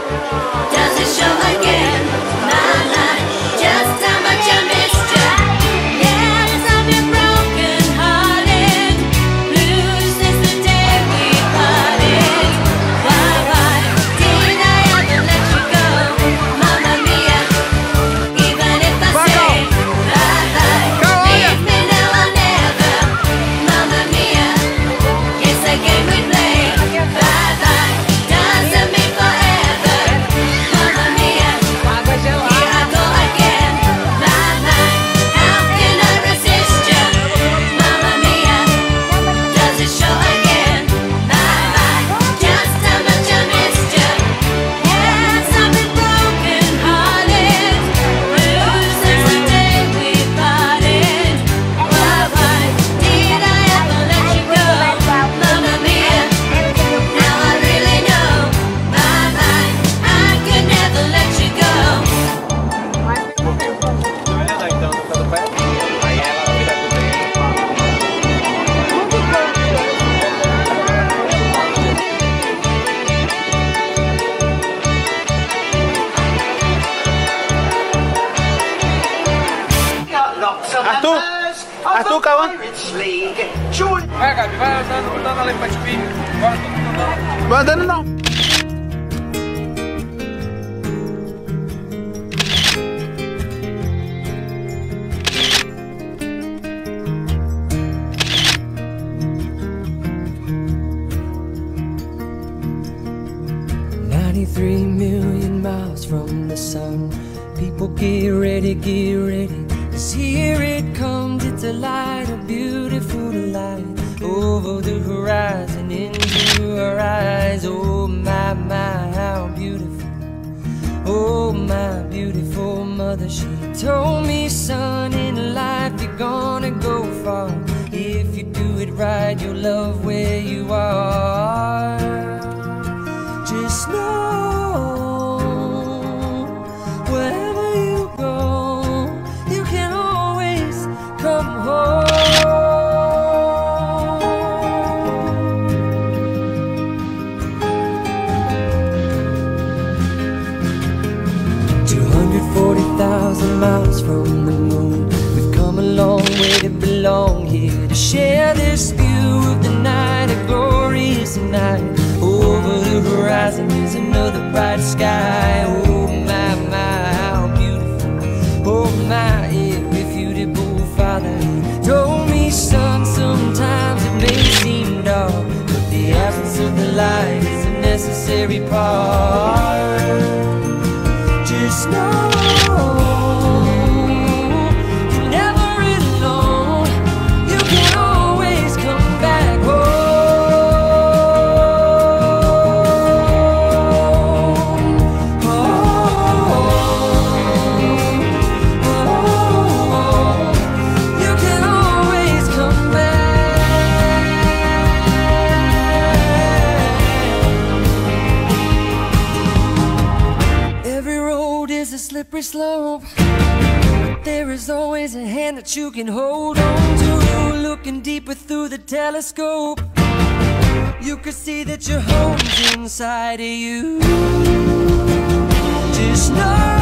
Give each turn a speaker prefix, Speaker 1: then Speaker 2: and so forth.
Speaker 1: Does it show again, my, just how much I missed you? Yes, I've been broken hearted, blue since the day we parted. Why did I ever let you go, Mamma Mia? Even if I say bye-bye, leave me now or never, Mamma Mia. It's a game we play, bye-bye, doesn't mean forever, Mamma Mia. Here I go again, my, how can I resist you, Mamma Mia? Does it show again, my, just how much I missed you? Yes, I've been broken hearted, blue since the day we parted. Why did I ever let you go, Mamma Mia? Now I really know, my, I could never let you go.
Speaker 2: Arthur, kawan.
Speaker 3: Vai andando ali pra subir.
Speaker 2: Vai andando não.
Speaker 4: "93 million miles from the sun. People get ready, cause here it comes, it's a light, a beautiful light, over the horizon, into our eyes. Oh my, how beautiful. Oh my beautiful mother, she told me, son, in life you're gonna go far. If you do it right, you'll love where you are. Just know, wherever you go, you can always come home." 240,000 miles from the moon, we've come a long way to belong here, to share this view of the night, a glorious night. Over the horizon is another bright sky. Oh my, how beautiful. Oh my, irrefutable father, he told me, son, sometimes it may seem dark, but the absence of the light is a necessary part. Just know, you're never alone. You can always come back home. You can always come back. Every road is a slippery slope, but there is always a hand that you can hold on to. Looking deeper through the telescope, you can see that your home's inside of you. Just know